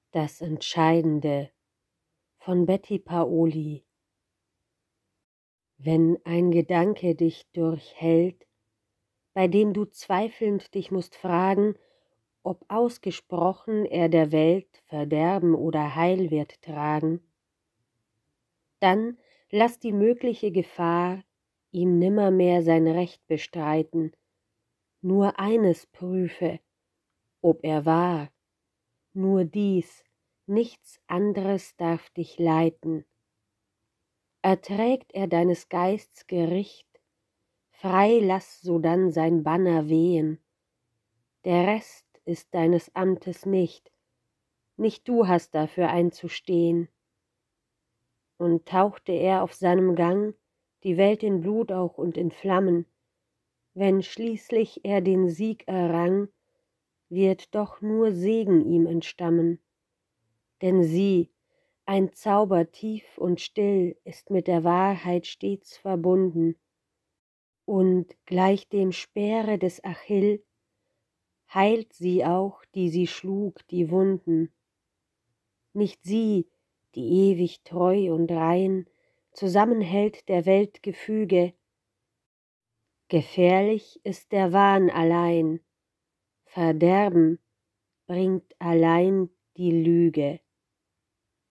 Das Entscheidende von Betty Paoli. Wenn ein Gedanke dich durchhält, bei dem du zweifelnd dich musst fragen, ob ausgesprochen er der Welt Verderben oder Heil wird tragen, dann lass die mögliche Gefahr ihm nimmermehr sein Recht bestreiten, nur eines prüfe, ob er wahr, nur dies, nichts anderes darf dich leiten. Erträgt er deines Geists Gericht, frei lass sodann sein Banner wehen, der Rest ist deines Amtes nicht du hast dafür einzustehen. Und tauchte er auf seinem Gang die Welt in Blut auch und in Flammen, wenn schließlich er den Sieg errang, wird doch nur Segen ihm entstammen. Denn sieh, ein Zauber tief und still ist mit der Wahrheit stets verbunden, und gleich dem Speere des Achill heilt sie auch, die sie schlug, die Wunden. Nicht sie, die ewig treu und rein zusammenhält der Welt Gefüge. Gefährlich ist der Wahn allein, Verderben bringt allein die Lüge.